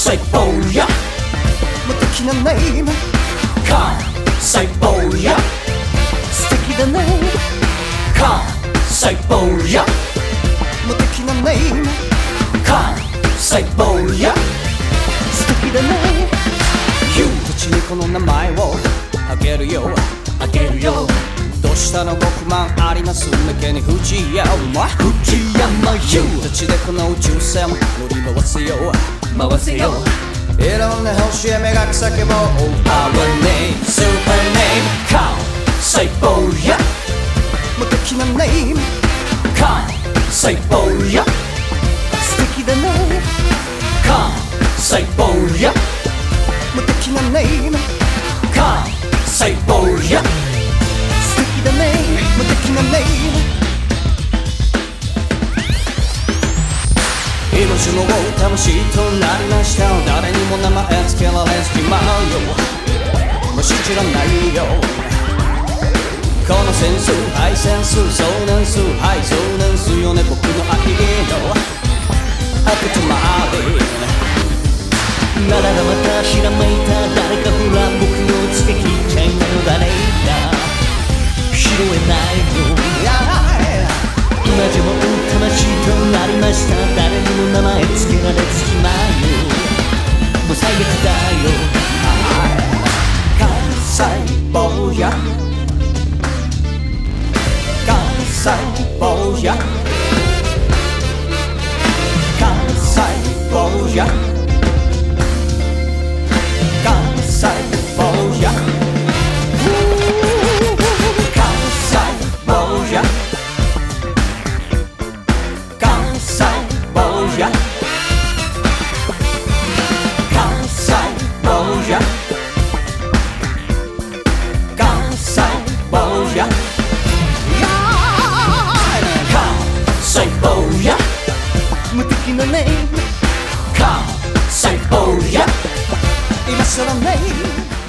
細胞や無敵なネーム関細胞や素敵だね関細胞や無敵なネーム関細胞や素敵だね You 土地にこの名前をあげるよあげるよどうしたの獄満あります抜けに藤山藤山 You 土地でこの宇宙船乗り回せよ回せよいろんな星へ目がく叫ぼう Our name Super name 関細胞や無敵なネーム関細胞や素敵だね関細胞や無敵なネーム関細胞や素敵だね無敵なネーム命も魂となりました誰にも名前つけられずきまうよもう信じらんないよこのセンスハイセンスソーナンスハイソーナンスよね僕の愛の悪とまでならばまたひらめいた誰かほら僕をつけきっちゃいなの誰だ拾えないよ今じゃもう魂となりました誰にも名前つけられずきまうもう最悪だよ関細胞や関細胞や関細胞や関細胞や関細胞や関細胞や関細胞や関細胞や細胞や無敵なネーム関細胞や今更ネーム